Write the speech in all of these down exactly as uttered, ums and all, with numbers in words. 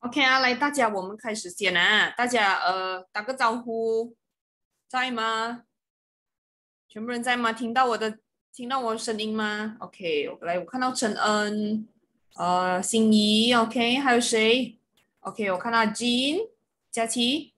OK 啊，来，大家我们开始先啊，大家呃打个招呼，在吗？全部人在吗？听到我的听到我的声音吗？OK，我来，我看到陈恩，呃，心怡，OK，还有谁？OK，我看到 Jean，佳琪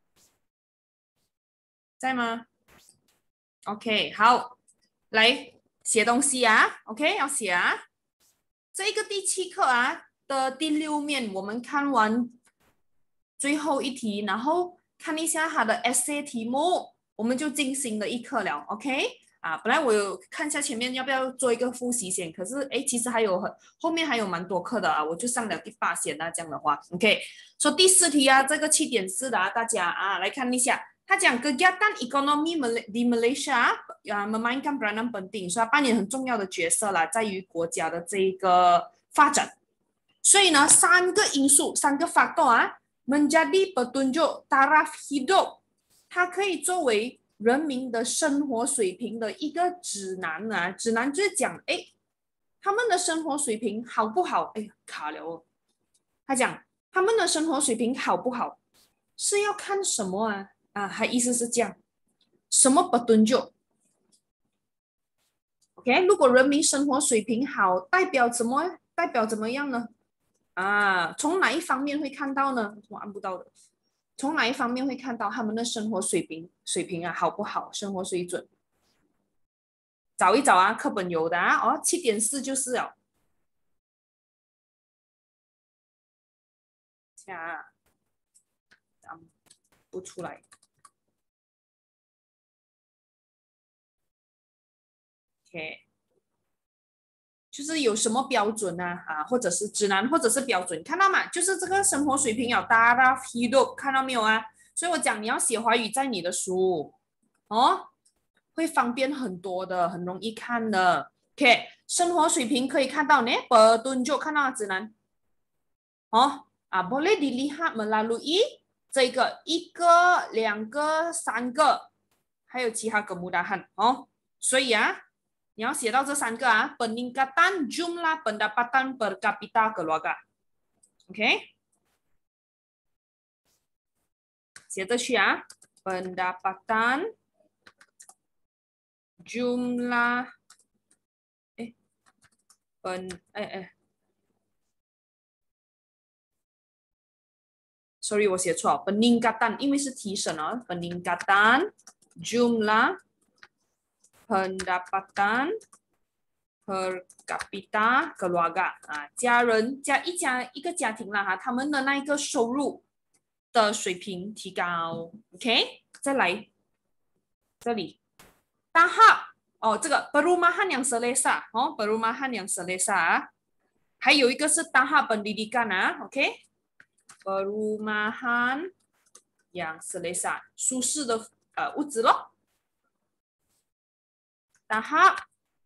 在吗？OK，好，来写东西啊，OK，要写啊。这个第七课啊的第六面，我们看完最后一题，然后看一下它的 essay 题目，我们就进行了一课了，OK？啊，本来我有看一下前面要不要做一个复习先，可是诶，其实还有很后面还有蛮多课的啊，我就上了第八线啊，这样的话，OK？说第四题啊，这个七点四的啊，大家啊来看一下，他讲 kegiatan ekonomi di Malaysia 啊，memainkan peranan penting，所以它扮演很重要的角色啦，在于国家的这个发展。所以呢，三个因素，三个 faktor 啊，menjadi petunjuk taraf hidup，它可以作为人民的生活水平的一个指南啊。指南就是讲，哎，他们的生活水平好不好？哎呀，卡了哦。他讲他们的生活水平好不好，是要看什么啊？啊，他意思是这样，什么 petunjuk？OK，如果人民生活水平好，代表怎么？代表怎么样呢？啊，从哪一方面会看到呢？我按不到的。从哪一方面会看到他们的生活水平水平啊好不好？生活水准，找一找啊，课本有的啊。哦，七点四就是哦。啊，不出来。OK，就是有什么标准啊？啊，或者是指南，或者是标准，看到吗？就是这个生活水平有 taraf hidup，看到没有啊？所以我讲你要写华语在你的书哦，会方便很多的，很容易看的。OK，生活水平可以看到呢，petunjuk 看到指南哦啊，boleh dilihat melalui 这个一个、两个、三个，还有其他kemudahan哦。所以啊，你要写到这三个啊，peningkatan jumlah pendapatan per kapita keluarga，OK，写着去啊，pendapatan jumlah 哎 pen 哎哎，sorry 我写错，peningkatan 因为是提升啊，peningkatan jumlah pendapatan per kapita keluarga 啊，家人家一家一个家庭啦哈，他们的那一个收入的水平提高。OK，再来这里，tahap 哦，这个 perumahan yang selesa 哦，perumahan yang selesa 啊，还有一个是 tahap pendidikan 啊，OK，perumahan yang selesa 舒适的呃屋子咯，tahap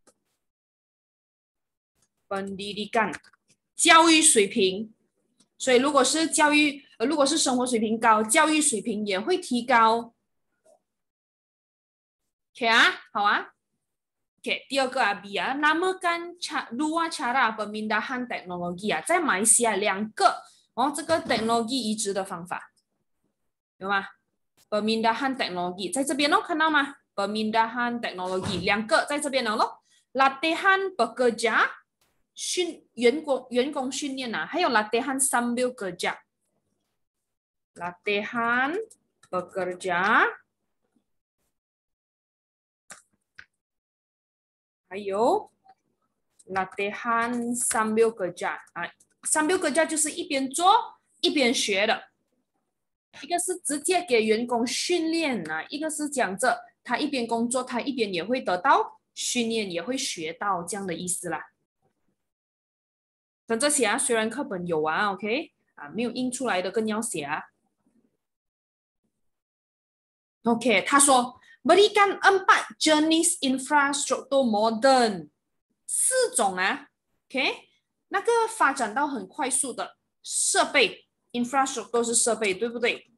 pendidikan 教育水平。所以如果是教育，呃，如果是生活水平高，教育水平也会提高。OK 啊，好啊。OK，第二个啊 B 啊，namakan dua cara pemindahan teknologi 啊，在马来西亚两个哦，这个 teknologi 移植的方法，有吗？pemindahan teknologi 在这边哦，看到吗？pemindahan teknologi 两个在这边了咯。latihan bekerja 训员工员工训练啊，还有 latihan sambil kerja。latihan bekerja，还有 latihan sambil kerja 啊，sambil kerja 就是一边做一边学的，一个是直接给员工训练啊，一个是讲着他一边工作，他一边也会得到训练，也会学到这样的意思啦。跟着写啊，虽然课本有啊，OK 啊，没有印出来的更要写啊。OK，他说 berikan empat jenis infrastruktur modern，四种啊，OK，那个发展到很快速的设备 infrastructure 都是设备，对不对？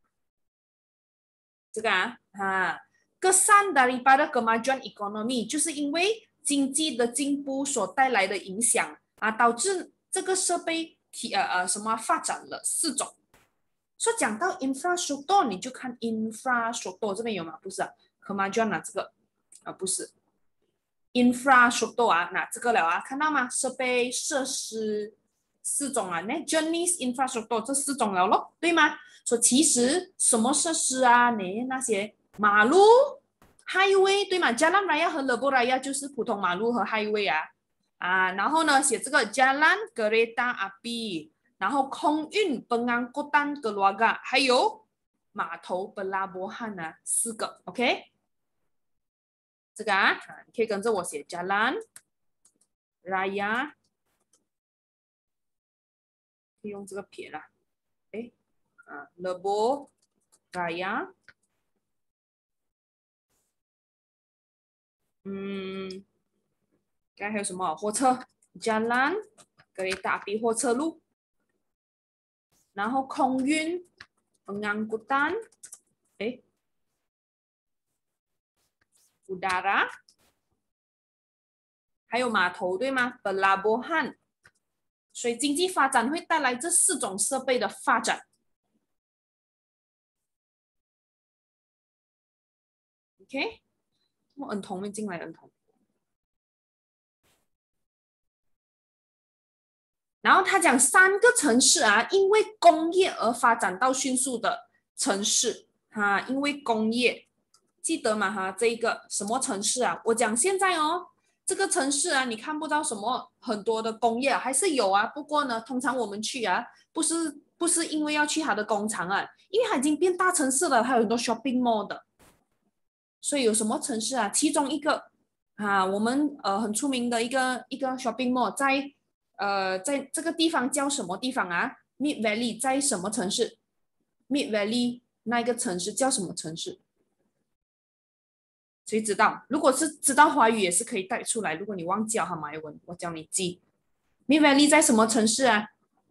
这个啊，啊，kesan daripada kemajuan ekonomi 就是因为经济的进步所带来的影响啊，导致这个设备提呃呃什么发展了四种。说讲到 infrastructure， 你就看 infrastructure 这边有吗？不是啊，可吗？就要拿这个啊，不是 infrastructure 啊，拿这个了啊，看到吗？设备设施四种啊，那 jenis infrastructure 这四种了咯，对吗？说其实什么设施啊，你那些马路 highway 对吗 ？Jalan Raya 和 Lebuh Raya 就是普通马路和 highway 啊啊，然后呢写这个 Jalan Kereta Api。然后空运 pengangkutan keluarga， 还有码头 pelabuhan 啊，四个 ，OK？ 这个啊，你可以跟着我写 Jalan Raya， 可以用这个撇啦，哎，啊 Lebuh Raya， 嗯，该还有什么火车 Jalan Kereta Api 火车路，然后空运 pengangkutan， 哎 udara， 还有码头对吗 ？pelabuhan。所以经济发展会带来这四种设备的发展。OK， 我恩同没进来恩同。然后他讲三个城市啊，因为工业而发展到迅速的城市哈，因为工业，记得吗哈？这一个什么城市啊？我讲现在哦，这个城市啊，你看不到什么很多的工业，还是有啊。不过呢，通常我们去啊，不是不是因为要去它的工厂啊，因为它已经变大城市了，它有很多 shopping mall 的。所以有什么城市啊？其中一个啊，我们呃很出名的一个一个 shopping mall，在呃在这个地方叫什么地方啊？Mid Valley 在什么城市？Mid Valley 那一个城市叫什么城市？谁知道？如果是知道华语也是可以带出来。如果你忘记了哈，马来文我教你记。Mid Valley 在什么城市啊？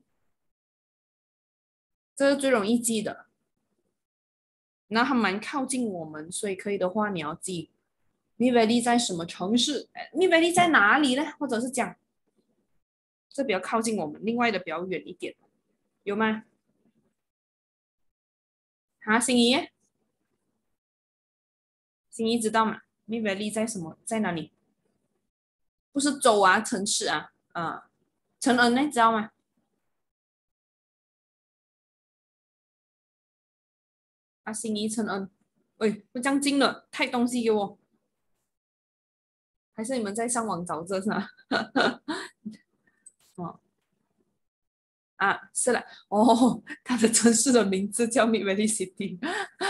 这是最容易记的。那还蛮靠近我们，所以可以的话你要记。Mid Valley 在什么城市？Mid Valley 在哪里呢？或者是讲这比较靠近我们，另外的比较远一点，有吗？啊，心怡，心怡知道吗 ？Mid Valley 在什么？在哪里？不是州啊，城市啊，啊，陈恩呢？知道吗？啊，心怡，陈恩，喂，不这样近了，太东西给我，还是你们在上网找这是吧？哦，啊，是了，哦，它的城市的名字叫 Mid Valley City。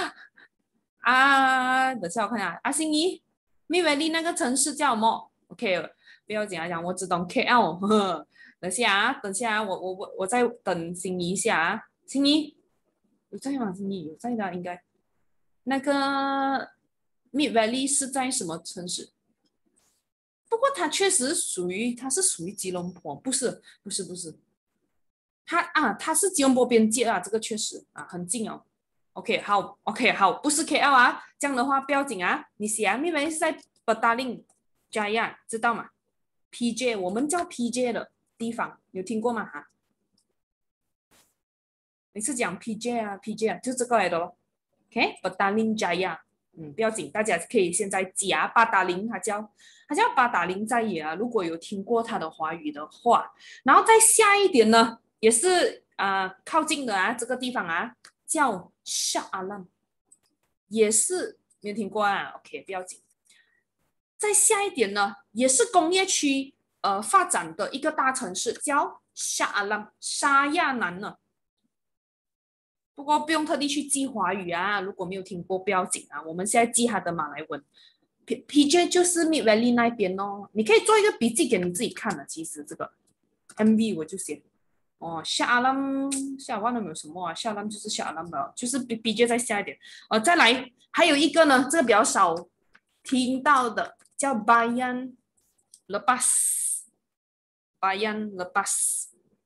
啊，等下我看下，阿心怡，密维利那个城市叫什么？OK，不要紧啊，讲我只懂 K L。呵呵等下啊，等下啊，我我我我再等心怡一下啊。心怡有在吗？心怡有在的，应该。那个 Mid Valley 是在什么城市？不过它确实属于，它是属于吉隆坡，不是，不是，不是。它啊，它是吉隆坡边界啊，这个确实啊，很近哦。OK，好，OK，好，不是 K L 啊，这样的话不要紧啊，你写啊，因为是在 Petaling Jaya，知道吗？P J，我们叫 P J 的地方，有听过吗？哈，每次讲 P J 啊，P J 啊，就这个来的咯。OK，Petaling Jaya，嗯，不要紧，大家可以现在记啊，八达岭，它叫它叫八达岭在野啊，如果有听过它的华语的话，然后再下一点呢，也是啊、呃、靠近的啊，这个地方啊。叫 Shah Alam， 也是没有听过啊。OK， 不要紧。再下一点呢，也是工业区呃发展的一个大城市，叫 Shah Alam 沙亚南呢。不过不用特地去记华语啊，如果没有听过不要紧啊。我们现在记它的马来文 ，P P J 就是 Mid Valley 那边哦。你可以做一个笔记给你自己看的。其实这个 M V 我就写。哦，下阿兰下忘了没有什么啊？下阿兰就是下阿兰的，就是比比较再下一点。呃，再来还有一个呢，这个比较少听到的，叫 Bayan Lepas，Bayan Lepas。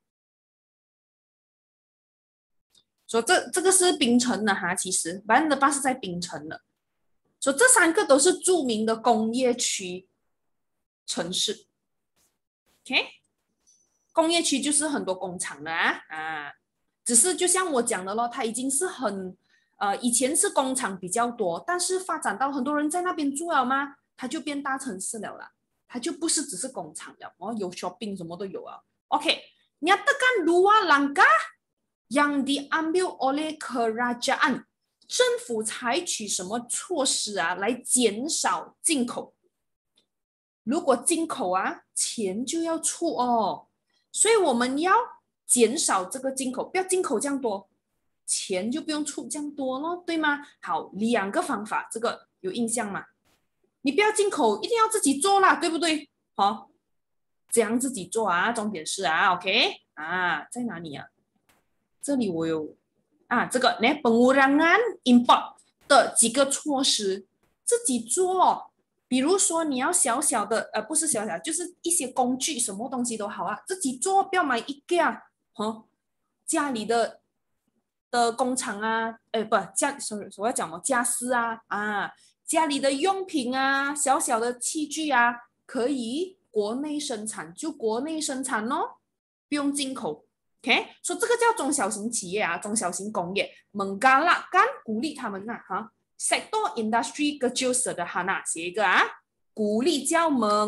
说这这个是槟城的哈，其实 Bayan Lepas 是在槟城的。说这三个都是著名的工业区城市。OK， 工业区就是很多工厂的啊啊，只是就像我讲的咯，它已经是很呃，以前是工厂比较多，但是发展到很多人在那边住了嘛，它就变大城市了啦，它就不是只是工厂了哦，有 shopping 什么都有啊。OK， nyatakan dua langkah yang diambil oleh kerajaan， 政府采取什么措施啊，来减少进口？如果进口啊，钱就要出哦，所以我们要减少这个进口，不要进口这样多，钱就不用出这样多咯，对吗？好，两个方法，这个有印象吗？你不要进口，一定要自己做啦，对不对？好，这样自己做啊，重点是啊 ，OK 啊，在哪里啊？这里我有啊，这个呢，pengurangan import 的几个措施，自己做。比如说你要小小的，呃，不是小小，就是一些工具，什么东西都好啊，自己做，不要买一个，哦，家里的的工厂啊，哎，不，家，所我要讲么，家私啊，啊，家里的用品啊，小小的器具啊，可以国内生产，就国内生产哦，不用进口。OK， 所以这个叫中小型企业啊，中小型工业，menggalakkan 鼓励他们呐、啊，哈 sektor industri kecil sederhana 写一个啊，鼓励叫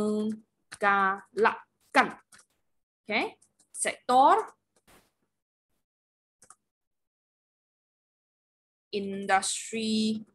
menggalakkan，OK， sektor industri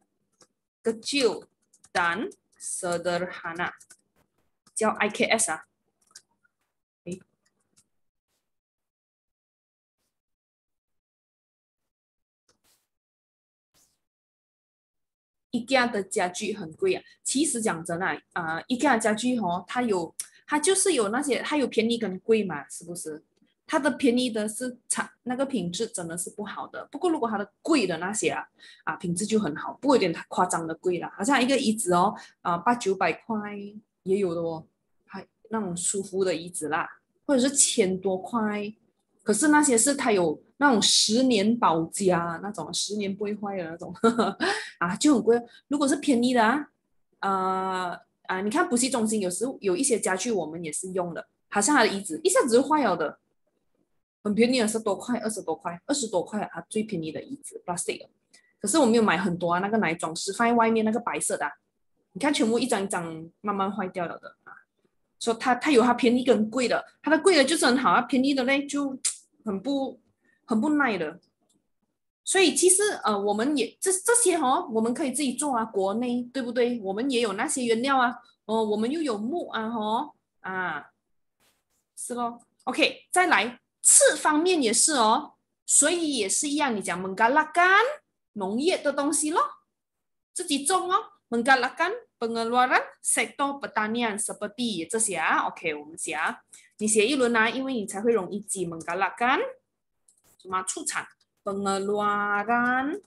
kecil dan sederhana 叫 I K S 啊。IKEA 的家具很贵啊，其实讲真啊，啊、呃、，IKEA 家具哦，它有，它就是有那些，它有便宜跟贵嘛，是不是？它的便宜的是产那个品质真的是不好的，不过如果它的贵的那些啊，啊品质就很好，不过有点太夸张的贵了，好像一个椅子哦，啊八九百块也有的哦，还那种舒服的椅子啦，或者是千多块，可是那些是它有那种十年保价那种，十年不会坏的那种。呵呵啊，就很贵。如果是便宜的啊，呃啊，你看补习中心有时有一些家具我们也是用的，好像它的椅子一下子就坏了的，很便宜，二十多块，二十多块，二十多块啊，最便宜的椅子 plastic 的。可是我没有买很多啊，那个奶装饰放在外面那个白色的、啊，你看全部一张一张慢慢坏掉了的啊。说它它有它便宜跟贵的，它的贵的就是很好，它便宜的嘞就很不很不耐的。所以其实呃，我们也这这些哦，我们可以自己做啊，国内对不对？我们也有那些原料啊，哦，我们又有木啊，哦啊，是咯。OK，再来刺方面也是哦，所以也是一样，你讲蒙嘎拉干农业的东西咯，自己种哦，蒙嘎拉干 pengeluaran sektor pertanian seperti 这些啊，OK，我们写啊，你写一轮啊，因为你才会容易记蒙嘎拉干什么出产。pengeluaran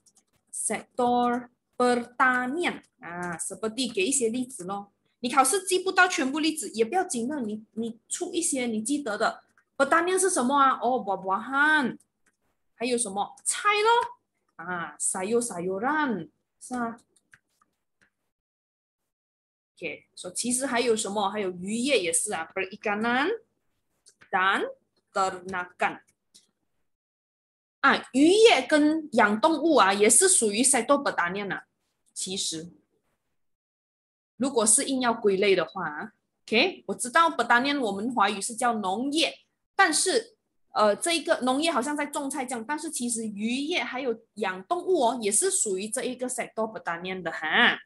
sektor pertanian 啊，seperti 给一些例子咯。你考试记不到全部例子也不要紧的，你你出一些你记得的。pertanian 是什么啊？哦，buah-buahan，还有什么菜咯？啊，sayur-sayuran 是啊。OK，说、so, 其实还有什么？还有渔业也是啊，perikanan dan ternakan。啊，渔业跟养动物啊，也是属于 sektor pertanian 啊。其实，如果是硬要归类的话，OK， 我知道 pertanian 我们华语是叫农业，但是呃，这一个农业好像在种菜这样，但是其实渔业还有养动物哦，也是属于这一个 sektor pertanian 的哈。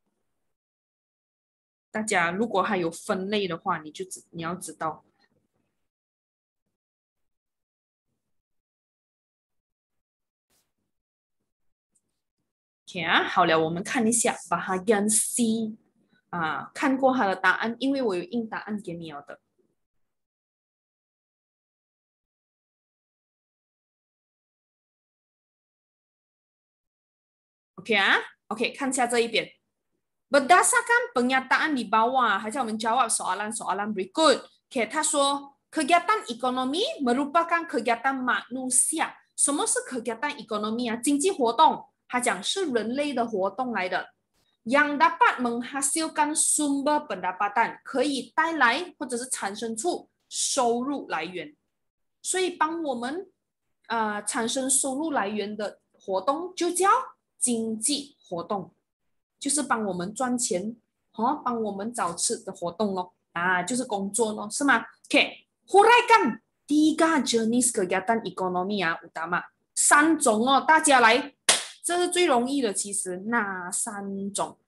大家如果还有分类的话，你就你要知道。OK 啊，好了，我们看一下 bahagian C 啊，看过它的答案，因为我有印答案给你了的。OK 啊 ，OK， 看一下这一边。Berdasarkan pernyataan di bawah, 还是我们 jawab soalan-soalan berikut. OK， 他说 kegiatan ekonomi merupakan kegiatan manusia。什么是 kegiatan ekonomi 啊？经济活动，他讲是人类的活动来的。yang dapat menghasilkan sumber pendapatan， 可以带来或者是产生出收入来源。 所以帮我们啊、呃、产生收入来源的活动就叫经济活动，就是帮我们赚钱，哦，帮我们找吃的活动咯，啊，就是工作咯，是吗 ？OK， huraikan tiga jenis kegiatan ekonomi 啊，utama 三种哦，大家来，这是最容易的，其实哪三种？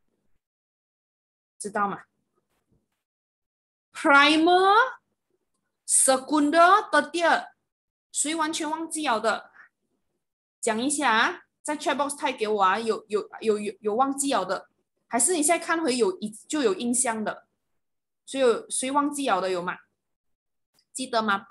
知道吗 ？Primer、Secunda、Tertiary， 谁完全忘记了的？讲一下啊，在 chat box 太给我啊，有有有有有忘记了的，还是你现在看回有就有印象的？谁有谁忘记了的有吗？记得吗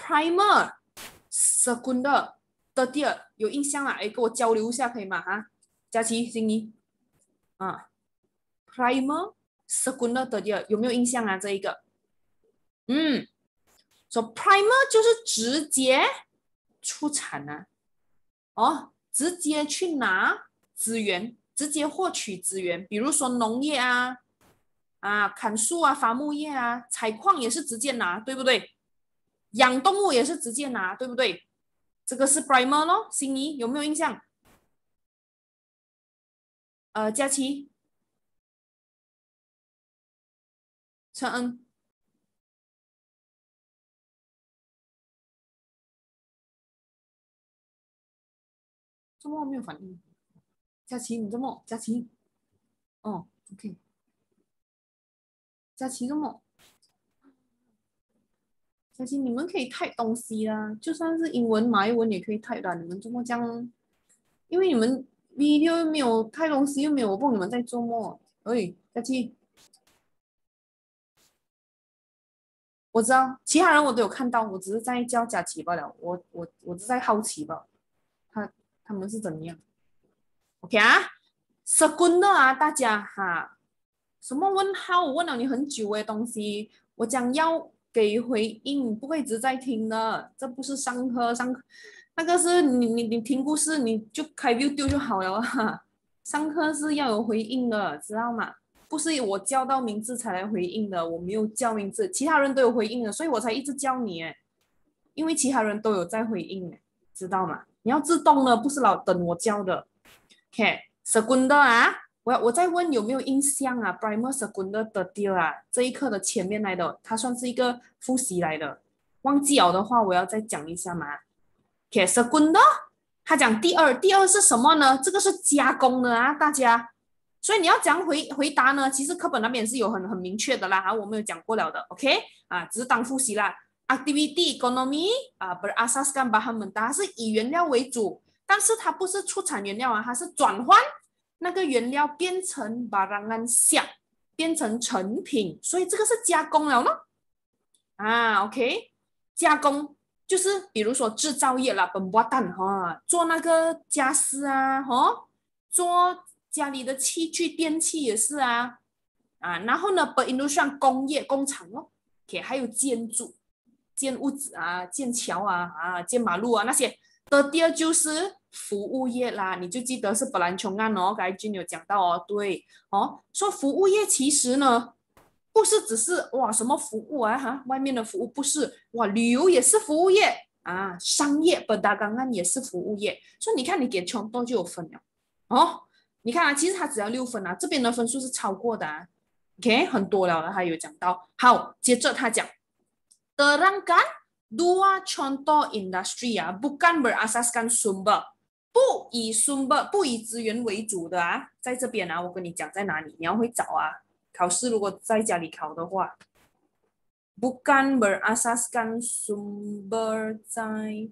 ？Primer、Secunda、Tertiary 有印象啊？哎，跟我交流一下可以吗？哈，佳琪、心怡啊，Primer、Secunda、Tertiary 有没有印象啊？这一个，嗯，说、so, Primer 就是直接出产啊，哦。直接去拿资源，直接获取资源，比如说农业啊，啊砍树啊，伐木业啊，采矿也是直接拿，对不对？养动物也是直接拿，对不对？这个是 primer 咯，心仪有没有印象？呃，佳琪、陈恩，怎么没有反应？佳琪，你怎么？佳琪，哦，OK，佳琪怎么？佳琪，你们可以 type 东西啦，就算是英文、马来文也可以 type 的，你们怎么这样？因为你们 video 又没有太东西，又没有我帮你们在做梦。哎，佳琪，我知道其他人我都有看到，我只是在叫佳琪罢了。我我我只在好奇吧，他他们是怎样？OK 啊，Segunda 啊，大家哈，什么问号？我问了你很久的东西，我讲要给回应，不会一直在听的。这不是上课上课，那个是你你你听故事你就开 video 就好了哈。上课是要有回应的，知道吗？不是我叫到名字才来回应的，我没有叫名字，其他人都有回应的，所以我才一直叫你诶，因为其他人都有在回应，知道吗？你要自动的，不是老等我叫的。OK，Segunda 啊，我我在问有没有印象啊？Primer Segunda t e r t i a 啊，这一课的前面来的，它算是一个复习来的，忘记了的话我要再讲一下嘛。OK，Segunda，他讲第二，第二是什么呢？这个是加工的啊，大家。所以你要讲回回答呢，其实课本那边是有很很明确的啦，哈，我们有讲过了的，OK，啊，只是当复习啦。Activity economy 啊，berasaskan bahan mentah 是以原料为主，但是它不是出产原料啊，它是转换那个原料变成 barangan siap，变成成品，所以这个是加工了咯。啊，OK，加工就是比如说制造业啦，本波蛋哈，做那个家私啊，哈，做家里的器具电器也是啊，啊，然后呢，本印度上工业工厂哦，OK，还有建筑、建屋子啊、建桥啊、啊建马路啊那些。的第二就是服务业啦，你就记得是本兰琼案哦，刚才君有讲到哦，对哦，说服务业其实呢。不是只是哇什么服务啊哈，外面的服务不是哇，旅游也是服务业啊，商业本达刚刚也是服务业，所以你看你给穷多就有分了哦。你看啊，其实他只要六分啊，这边的分数是超过的啊。OK，很多了，他有讲到。好，接着他讲，terangkan dua contoh industri 啊，bukan berasaskan sumber，不以 sumber 不以资源为主的啊，在这边啊，我跟你讲在哪里，你要会找啊。考试如果在家里考的话，bukan berasaskan sumber 在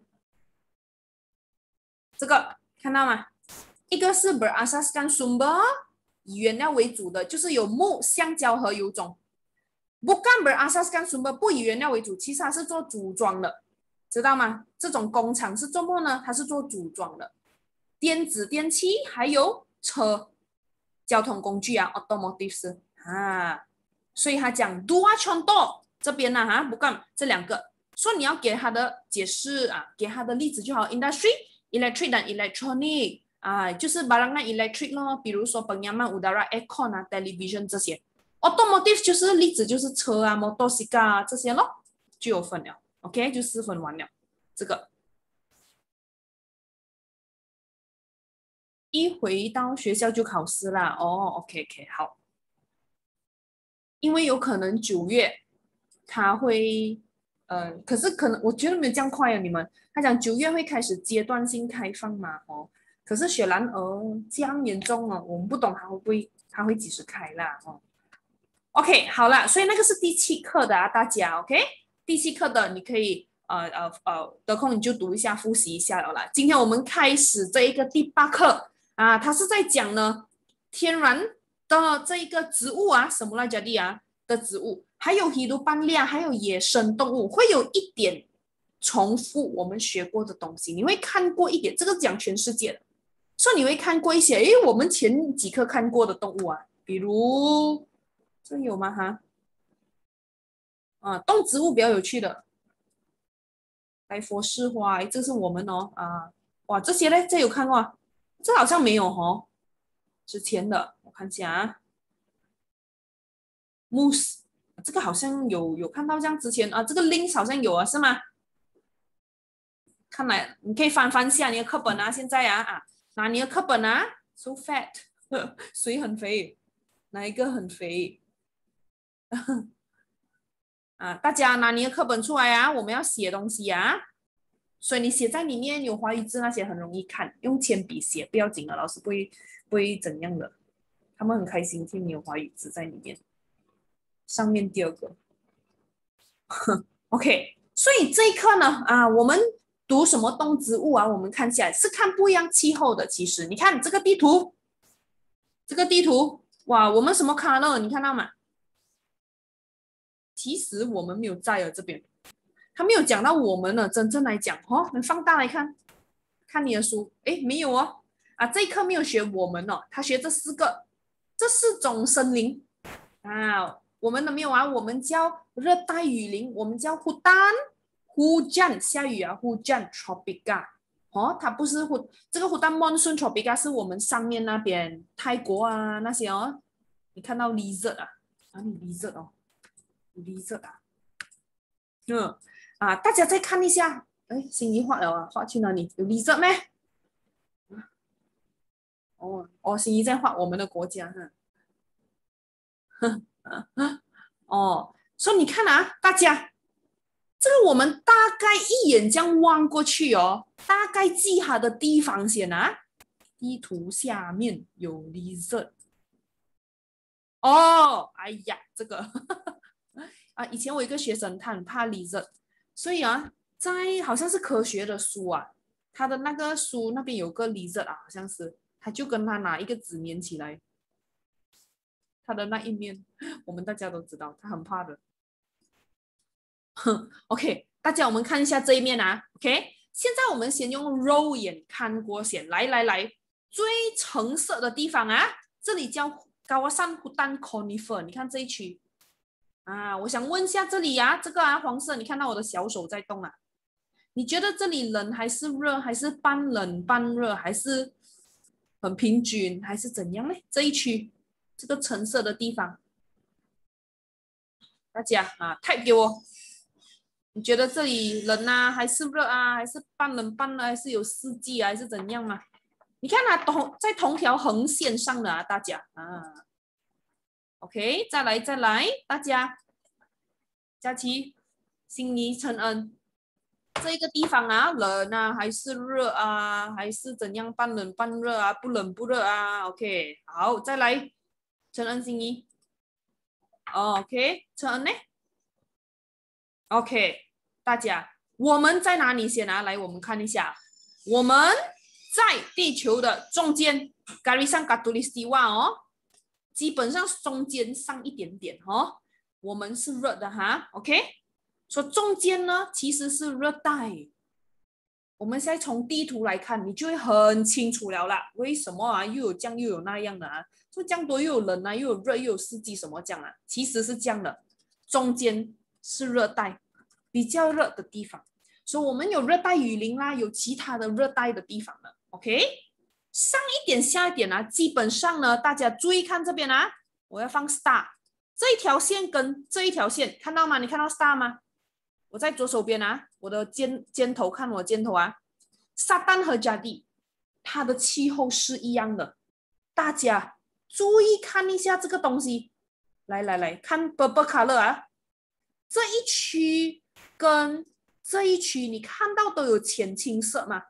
这个看到吗？一个是 berasaskan sumber 以原料为主的，就是有木、橡胶和油种。bukan berasaskan sumber 不以原料为主，其实它是做组装的，知道吗？这种工厂是做么呢？它是做组装的，电子电器还有车、交通工具啊 ，automotive 啊。所以他讲 dua contoh 这边呢、啊、哈，不干这两个，说你要给他的解释啊，给他的例子就好 industry electric dan electronic 啊，就是 barangan electric 咯，比如说 penyaman udara aircon 啊 television 这些 automotive 就是例子就是车啊 motorcycle 啊这些咯，就有分了 OK 就四分完了这个一回到学校就考试啦。哦 ，OK OK， 好。因为有可能九月他会，呃，可是可能我觉得没有这样快啊，你们。他讲九月会开始阶段性开放嘛，哦，可是雪兰莪这样严重哦，我们不懂他会不会，他会几时开啦，哦。OK， 好了，所以那个是第七课的啊，大家 OK， 第七课的你可以呃呃呃得空你就读一下，复习一下了啦。今天我们开始这一个第八课啊，它是在讲呢天然的这一个植物啊，什么来着的啊的植物，还有喜鲁斑量，还有野生动物，会有一点重复我们学过的东西，你会看过一点，这个讲全世界的，所以你会看过一些，诶，我们前几课看过的动物啊，比如。这有吗？哈，啊，动植物比较有趣的，来佛式花，这是我们哦，啊，哇，这些呢，这有看过？这好像没有哦，之前的我看一下啊，moose，这个好像有有看到这样之前啊，这个 lynx 好像有啊，是吗？看来你可以翻翻下你的课本啊，现在啊啊，拿你的课本啊，so fat，谁很肥？哪一个很肥？啊，大家拿你的课本出来啊，我们要写东西啊。所以你写在里面有华语字那些很容易看，用铅笔写不要紧的，老师不会不会怎样的，他们很开心听你有华语字在里面。上面第二个，OK， 所以这一课呢，啊，我们读什么动植物啊？我们看起来是看不一样气候的。其实你看这个地图，这个地图，哇，我们什么 color 你看到吗？其实我们没有在了这边。他没有讲到我们呢，真正来讲哦，你放大来看，看你的书，诶，没有哦，啊，这一课没有学我们哦，他学这四个，这四种森林啊，我们的没有啊，我们叫热带雨林，我们叫忽丹忽占，下雨啊，忽占 tropica， 哦，它不是忽这个忽丹 monsoon tropica 是我们上面那边泰国啊那些哦，你看到 lizard 啊，啊，你 lizard 哦 ，lizard 啊，嗯。啊，大家再看一下，哎，心仪画了啊，画去哪里？有 lizard 咩？哦哦，心仪在画我们的国家哈。哦，所以你看啊，大家，这个我们大概一眼这样望过去哦，大概记它的地方先啊。地图下面有 lizard。哦，哎呀，这个啊，以前我一个学生他很怕 lizard，所以啊，在好像是科学的书啊，他的那个书那边有个 lizard 啊，好像是，他就跟他拿一个纸粘起来，他的那一面，我们大家都知道，他很怕的。OK，大家我们看一下这一面啊，OK，现在我们先用肉眼看过先，来来来，最橙色的地方啊，这里叫高瓦山湖丹 conifer， 你看这一区。啊，我想问一下这里啊，这个啊黄色，你看到我的小手在动啊？你觉得这里冷还是热，还是半冷半热，还是很平均，还是怎样呢？这一区这个橙色的地方，大家啊，type 给我，你觉得这里冷啊，还是热啊，还是半冷半热，还是有四季啊，还是怎样嘛？你看啊，同在同条横线上的啊，大家啊，OK，再来再来，大家，佳琪、心仪、陈恩。这个地方啊，冷啊，还是热啊，还是怎样，半冷半热啊，不冷不热啊？OK，好，再来，陈恩心怡。哦，OK，陈恩呢？OK，大家，我们在哪里先啊？来，我们看一下，我们在地球的中间，Garisan Katulistiwa 哦，基本上中间上一点点哦，我们是热的哈，OK，说中间呢其实是热带。我们现在从地图来看，你就会很清楚了啦。为什么啊？又有这样又有那样的啊？说这样多又有冷啊，又有热又有四季什么这样啊？其实是这样的，中间是热带，比较热的地方。所以我们有热带雨林啦，有其他的热带的地方了。OK，上一点下一点啊，基本上呢，大家注意看这边啊，我要放 star 这一条线跟这一条线，看到吗？你看到 star 吗？ 我在左手边啊，我的肩肩头看我肩头啊，撒旦和迦地，它的气候是一样的。大家注意看一下这个东西，来来来看 purple color 啊，这一区跟这一区你看到都有浅青色吗？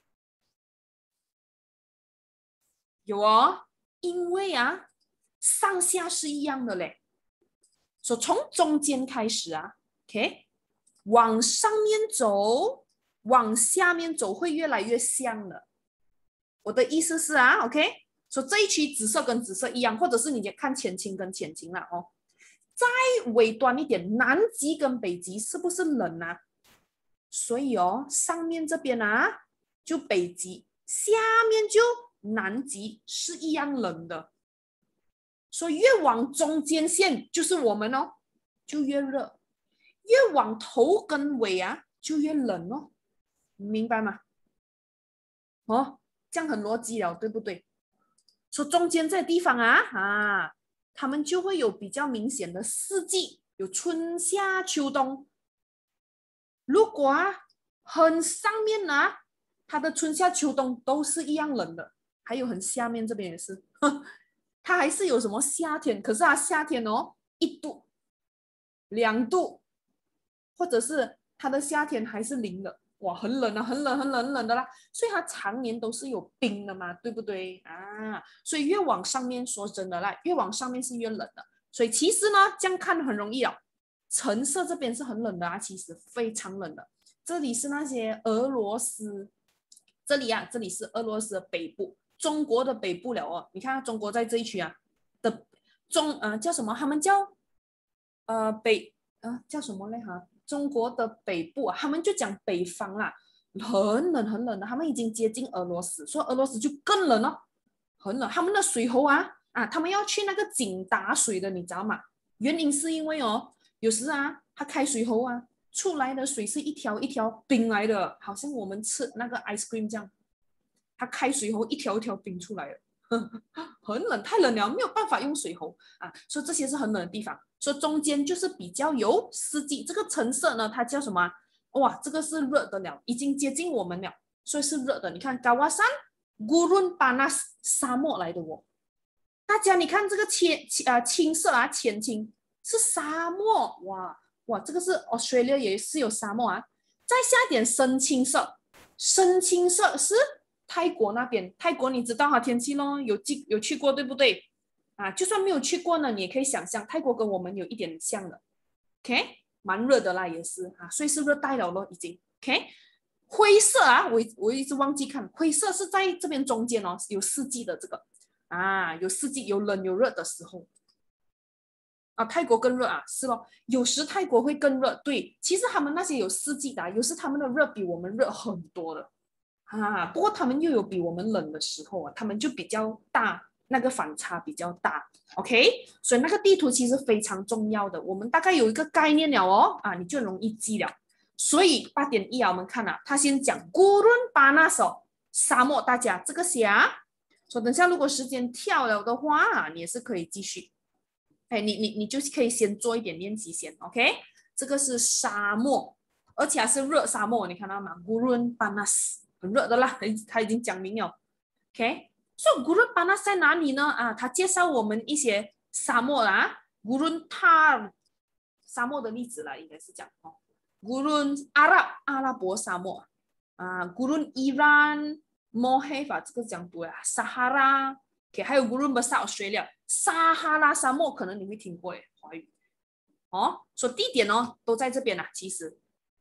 有哦，因为啊，上下是一样的嘞。所以从中间开始啊 ，OK， 往上面走，往下面走会越来越像了。我的意思是啊 ，OK， 说这一区紫色跟紫色一样，或者是你看浅青跟浅青啦哦。再尾端一点，南极跟北极是不是冷啊？所以哦，上面这边啊就北极，下面就南极是一样冷的。所以越往中间线就是我们哦，就越热；越往头跟尾啊，就越冷哦。你明白吗？哦，这样很逻辑了，对不对？说中间这地方啊啊，他们就会有比较明显的四季，有春夏秋冬。如果啊很上面啊，它的春夏秋冬都是一样冷的，还有很下面这边也是。它还是有什么夏天，可是它夏天哦，一度、两度，或者是它的夏天还是零的，哇，很冷啊，很冷、很冷、很冷的啦。所以它常年都是有冰的嘛，对不对啊？所以越往上面，说真的啦，越往上面是越冷的。所以其实呢，这样看很容易哦。橙色这边是很冷的啊，其实非常冷的。这里是那些俄罗斯，这里啊，这里是俄罗斯的北部。中国的北部了哦，你看中国在这一区啊的中呃叫什么？他们叫呃北呃叫什么嘞哈？中国的北部啊，他们就讲北方啦，很冷很冷的，他们已经接近俄罗斯，所以俄罗斯就更冷哦，很冷。他们的水喉啊啊，他们要去那个井打水的，你知道吗？原因是因为哦，有时啊，他开水喉啊，出来的水是一条一条冰来的，好像我们吃那个 ice cream 这样。它开水喉一条一条冰出来了，很冷，太冷了，没有办法用水喉啊，所以这些是很冷的地方。所以中间就是比较有四季，这个橙色呢，它叫什么？哇，这个是热的了，已经接近我们了，所以是热的。你看高瓦山、古伦巴纳沙漠来的哦，大家你看这个浅啊青色啊浅青是沙漠，哇哇，这个是 Australia 也是有沙漠啊。再下一点深青色，深青色是泰国那边，泰国你知道它天气咯，有有去过对不对？啊，就算没有去过呢，你也可以想象泰国跟我们有一点像的 ，OK， 蛮热的啦也是啊，所以是热带了咯已经 ，OK。灰色啊，我我一直忘记看，灰色是在这边中间哦，有四季的这个啊，有四季，有冷有热的时候。啊，泰国更热啊，是咯，有时泰国会更热，对，其实他们那些有四季的、啊，有时他们的热比我们热很多的。啊，不过他们又有比我们冷的时候啊，他们就比较大，那个反差比较大。OK，所以那个地图其实非常重要的，我们大概有一个概念了哦，啊，你就容易记了。所以八点一啊，我们看啊，他先讲古伦巴纳索沙漠，大家这个写啊，说等下如果时间跳了的话、啊，你也是可以继续。哎，你你你就可以先做一点练习先 ，OK？这个是沙漠，而且还是热沙漠，你看到吗？古伦巴纳斯。很热的啦，他已经讲明了 ，OK？ 所以古伦巴纳在哪里呢？啊，他介绍我们一些沙漠啦，古伦塔沙漠的例子啦，应该是讲哦，古伦阿拉阿拉伯沙漠啊，古伦伊朗莫黑法这个讲对啊，撒哈拉 ，OK， 还有古伦巴萨 Australia 撒哈拉沙漠，可能你会听过诶，华语哦，说地点哦都在这边啦，其实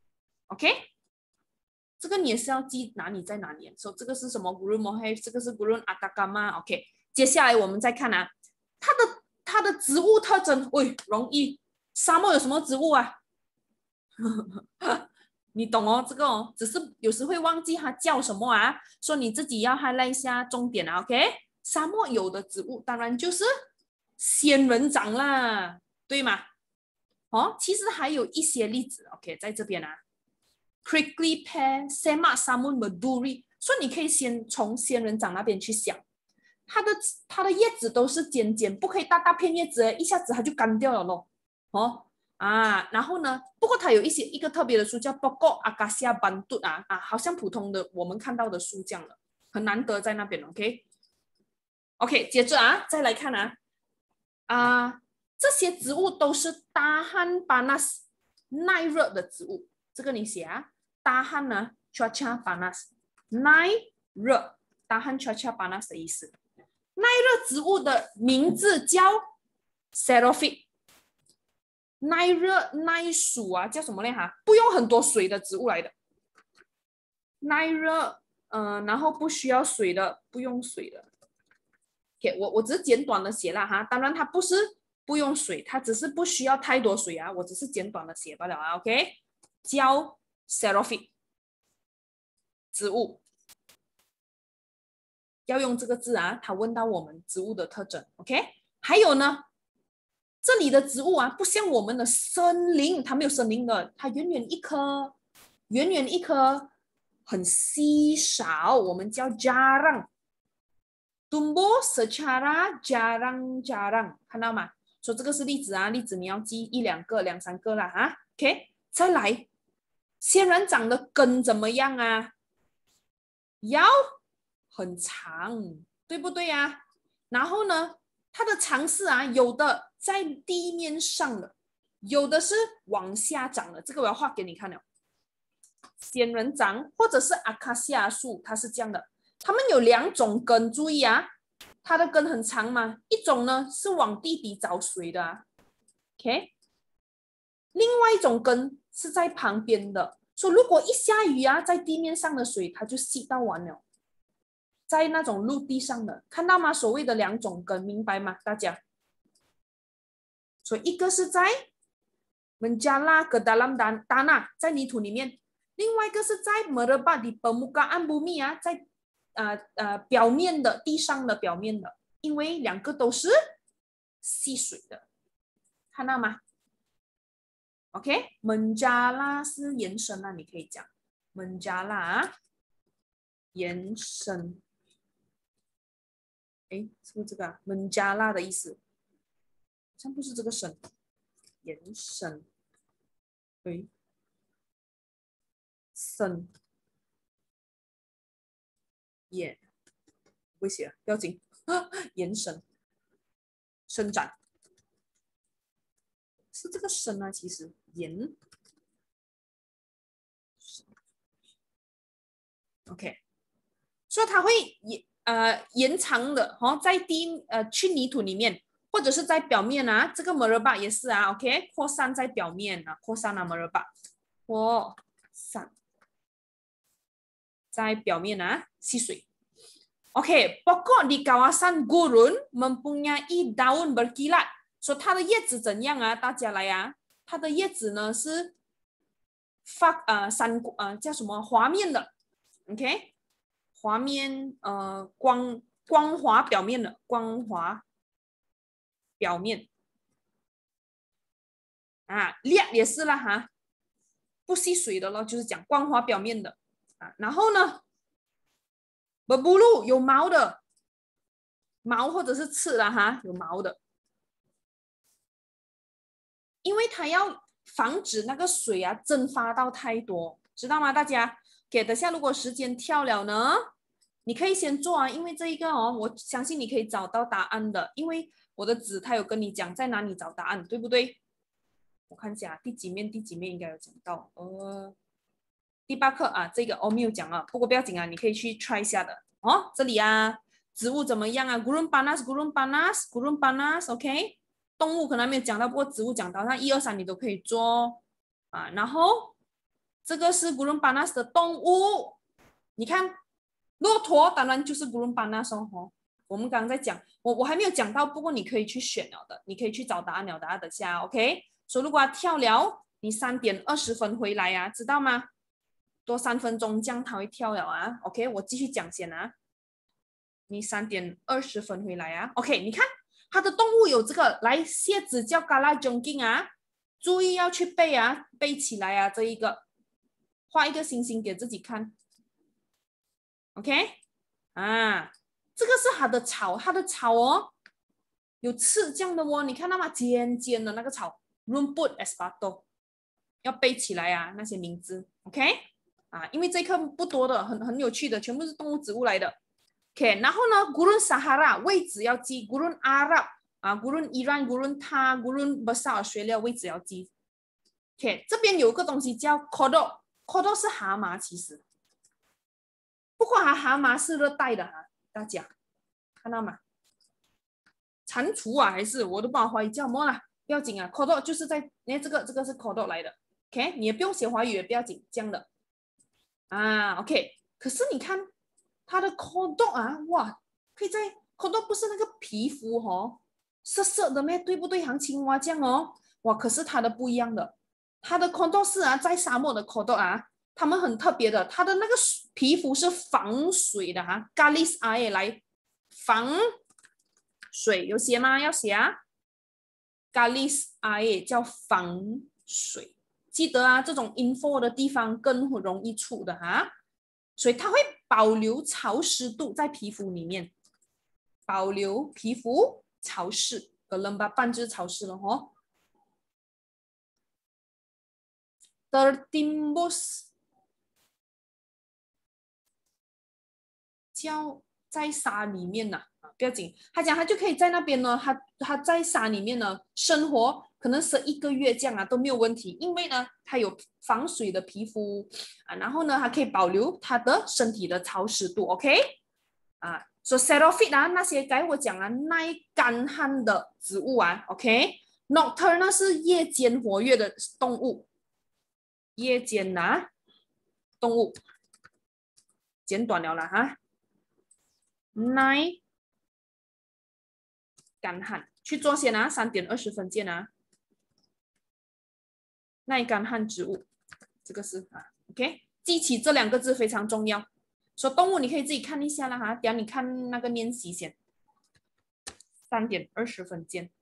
，OK？这个你也是要记哪里在哪里。说、so, 这个是什么 Gurun Mohave， 这个是 Gurun Atacama。OK， 接下来我们再看啊，它的它的植物特征，喂，容易，沙漠有什么植物啊？你懂哦，这个哦，只是有时会忘记它叫什么啊。说你自己要 highlight 一下重点啊。OK， 沙漠有的植物当然就是仙人掌啦，对吗？哦，其实还有一些例子。OK， 在这边啊。Prickly pear, Semak samun berduri， 所以你可以先从仙人掌那边去想，它的它的叶子都是尖尖，不可以大大片叶子，一下子它就干掉了咯。哦啊，然后呢，不过它有一些一个特别的树叫 Pokok Acacia Bantut 啊啊，好像普通的我们看到的树这样的，很难得在那边 ，OK OK，接着啊，再来看啊啊，这些植物都是tahan panas 耐热的植物，这个你写啊，tahan 呢 cuaca panas 耐热 tahan cuaca panas 的意思，耐热植物的名字叫 xerophyte。耐热耐暑啊，叫什么呢？哈，不用很多水的植物来的。耐热，嗯、呃，然后不需要水的，不用水的。OK，我我只是简短的写了哈，当然它不是不用水，它只是不需要太多水啊，我只是简短的写罢了啊。OK，叫 xerophyte 植物，要用这个字啊，他问到我们植物的特征。OK，还有呢？这里的植物啊，不像我们的森林，它没有森林的，它远远一棵，远远一棵，很稀少，我们叫 jarang。tumbuh secara jarang-jarang， 看到吗？说这个是例子啊，例子你要记一两个、两三个啦啊。OK， 再来，仙人掌的根怎么样啊？要很长，对不对啊？然后呢，它的长势啊，有的在地面上的，有的是往下长的。这个我要画给你看了。仙人掌或者是阿卡西亚树，它是这样的。它们有两种根，注意啊，它的根很长嘛。一种呢是往地底找水的、啊、，OK。另外一种根是在旁边的，说如果一下雨啊，在地面上的水它就吸到完了。在那种陆地上的，看到吗？所谓的两种根，明白吗？大家？所以一个是在 menjala ke dalam tanah， 在泥土里面；另外一个是在 merebak di permukaan bumi 啊，在呃呃表面的地上的表面的，因为两个都是吸水的，看到吗 ？OK，menjala 是延伸啊，你可以讲 menjala 啊，延伸。哎，是不是这个啊？门加拉的意思，好像不是这个伸，延伸，对，伸，也不会写，不要紧，延伸，伸展，是这个伸啊，其实延，OK，所以它会延呃延长的，哦，在地呃去泥土里面，或者是在表面啊，这个 mereba 也是啊 ，OK， 扩散在表面啊，扩散啊 mereba， 扩散在表面啊，吸水。OK， pokok di kawasan gurun mempunyai daun berkilat。说它的叶子怎样啊？大家来啊，它的叶子呢是发呃闪呃叫什么滑面的 ，OK， 滑面呃光光滑表面的光滑表面啊，裂也是啦哈，不吸水的咯，就是讲光滑表面的啊。然后呢 berbulu 有毛的，毛或者是刺啦哈，有毛的。因为它要防止那个水啊蒸发到太多，知道吗？大家，给等下如果时间跳了呢，你可以先做啊，因为这一个哦，我相信你可以找到答案的，因为我的纸它有跟你讲在哪里找答案，对不对？我看一下第几面，第几面应该有讲到，呃，第八课啊，这个哦没有讲啊，不过不要紧啊，你可以去 try 一下的哦。这里啊，植物怎么样啊 ？Gurun panas，gurun panas，gurun panas，OK。动物可能没有讲到，不过植物讲到，那一二三你都可以做啊。然后这个是 gurun panas 的动物，你看骆驼当然就是 gurun panas 哦。我们刚刚在讲，我我还没有讲到，不过你可以去选了的，你可以去找答案了的，等下 OK。所以如果要跳了，你三点二十分回来啊，知道吗？多三分钟这样它会跳了啊。OK， 我继续讲先啊。你三点二十分回来啊。OK， 你看。它的动物有这个，来，蝎子叫 Kalajengking 啊，注意要去背啊，背起来啊，这一个，画一个星星给自己看 ，OK， 啊，这个是它的草，它的草哦，有刺这样的哦，你看到吗？尖尖的那个草 rumput esparto， 要背起来啊那些名字 ，OK？ 啊，因为这课不多的，很很有趣的，全部是动物植物来的。OK， 然后呢 ，Gurun Sahara 位置要记 ，Gurun Arab 啊 ，Gurun Iran、Gurun Ta、Gurun Besar Australia 位置要记。OK， 这边有个东西叫 Kodok，Kodok 是蛤蟆，其实，不过哈蛤蟆是热带的哈，大家看到吗？蟾蜍啊，还是我都不知道华语叫什么啦，不要紧啊 ，Kodok 就是在，哎，这个这个是 Kodok 来的 ，OK， 你也不用写华语也不要紧，这样的啊 ，OK， 可是你看它的 Kodok 啊，哇，可以在 Kodok 不是那个皮肤哦，涩涩的咩，对不对？像青蛙这样哦，哇，可是它的不一样的。它的 Kodok 是啊，在沙漠的 Kodok 啊，它们很特别的，它的那个皮肤是防水的哈 ，Galis eye 来防水，有写吗？要写啊 ，Galis eye 叫防水，记得啊，这种 info 的地方更容易出的哈，所以它会保留潮湿度在皮肤里面，保留皮肤潮湿，可能把半只潮湿了哦。Tertimbus 叫在沙里面呐、啊，不要紧。他讲他就可以在那边呢，他他在沙里面呢生活，可能是一个月这样啊都没有问题，因为呢他有防水的皮肤啊，然后呢还可以保留他的身体的潮湿度 ，OK 啊。所以 xerophyte 啊那些该我讲啊耐干旱的植物啊 ，OK。Nocturne 是夜间活跃的动物。夜间啊，动物，简短了啦哈。耐干旱，去做先啊，三点二十分见啊。耐干旱植物，这个是啊 ，OK， 记起这两个字非常重要。说动物你可以自己看一下啦哈，等下你看那个练习先。三点二十分见。